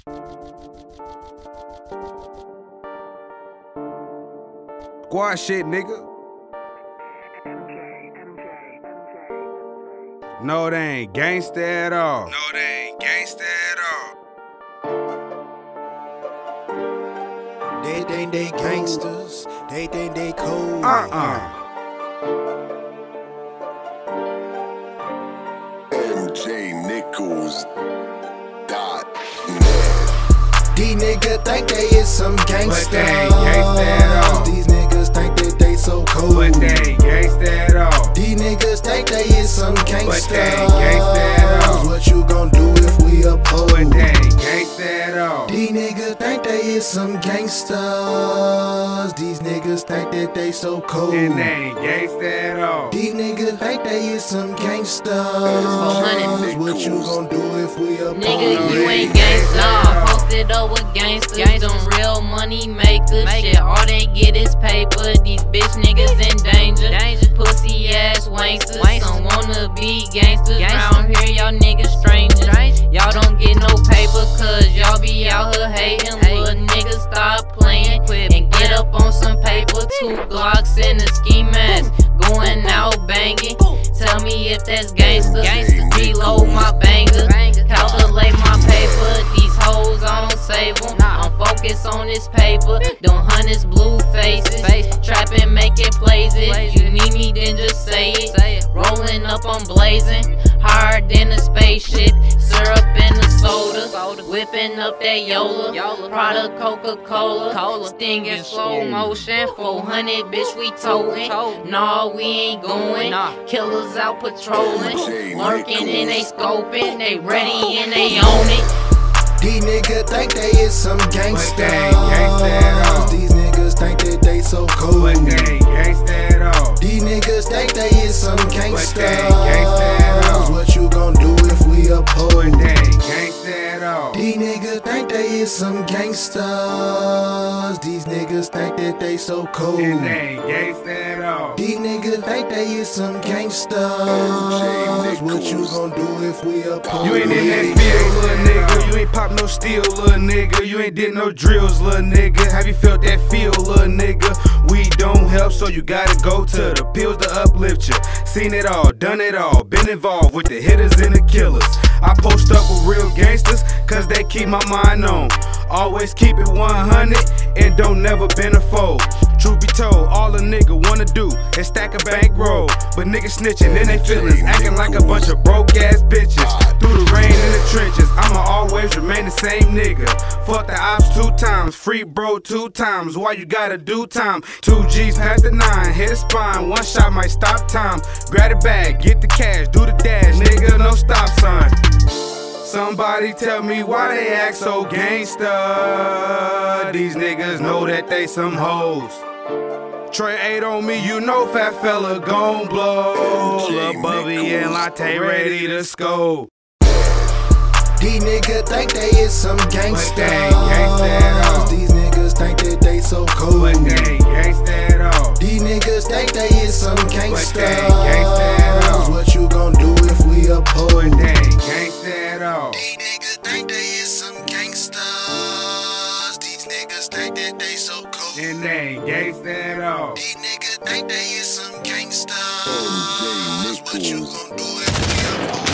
Squad shit, nigga. No, they ain't gangsta at all. No, they ain't gangsta at all. They think they gangsters. They think they cold. These niggas think they is some gangsters. But they ain't gangsta at all. These niggas think that they so cold. But they ain't gangsta at all. These niggas think they is some gangsters. But they ain't gangsta at all. What you gon' do if we oppose? But they ain't gangsta at all. These niggas think they is some gangsters. These niggas think that they so cold. And they ain't gangsta at all. These niggas think they is some gangsters. 400. What you gon' do if we oppose? Nigga, you ain't gangsta. Posted up with gangsters, them real money makers. Shit, all they get is paper. These bitch niggas in danger. Pussy ass wanksters. Some wanna be gangsters. Round here, y'all niggas strangers. Y'all don't get no paper, cause y'all be out here hating. Little niggas stop playing and get up on some paper. 2 Glocks and a ski mask, going out banging. Tell me if that's gangsta. Reload my banger, calculate my paper. These hoes, I don't save them. I'm focused on this paper. Them hunters, blue faces, trapping, making plays. If you need me, then just say it. Rolling up, I'm blazing, higher than a spaceship. Syrup in the soda, whipping up that Yola. Product Coca-Cola, sting in slow motion. 400, bitch, we toting. Nah, we ain't going. Killers out patrolling, lurking and they scoping. They ready and they own it. These niggas think they is some gangsters. But they ain't gangsta at all. These niggas think that they so cold. But they ain't gangsta at all. These niggas think they is some gangsters. But they ain't gangsta at all. What you gon' do if we oppose? But they ain't gangsta at all. These niggas think they is some gangsters. These niggas think that they so cold. And they ain't gangsta at all. These niggas think they is some gangsters. What you gon' do if we oppose? You ain't in that field, little nigga. You ain't pop no steel, little nigga. You ain't did no drills, little nigga. Have you felt that feel, little nigga? We don't help, so you gotta go to the pills to uplift you. Seen it all, done it all, been involved with the hitters and the killers. I post up with real gangsters, cause they keep my mind on. Always keep it 100 and don't never bend a fold. Truth be told, all a nigga wanna do is stack a bankroll. But niggas snitching in they feelings, acting like a bunch of broke ass bitches. Through the rain in the trenches, I'ma always remain the same nigga. Fuck the ops 2 times, free bro 2 times. Why you gotta do time? 2 G's past the 9, hit a spine, 1 shot might stop time. Grab the bag, get the cash, do the dash, nigga, no stop sign. Somebody tell me why they act so gangsta. These niggas know that they some hoes. Trey 8 on me, you know fat fella gon' blow. Lil' Bubby and Latte ready to scope. These niggas think they is some gangsters. But they ain't gangsta at all. These niggas think that they so cold. But they ain't gangsta at all. These niggas think they is some gangsters. But they ain't gangsta at all. What you gon' do if we oppose? But they ain't gangsta at all. These niggas think they is some gangsters. These niggas think that they so cold. And they ain't gangsta at all. These niggas think they is some gangsters. What you gon' do if we oppose?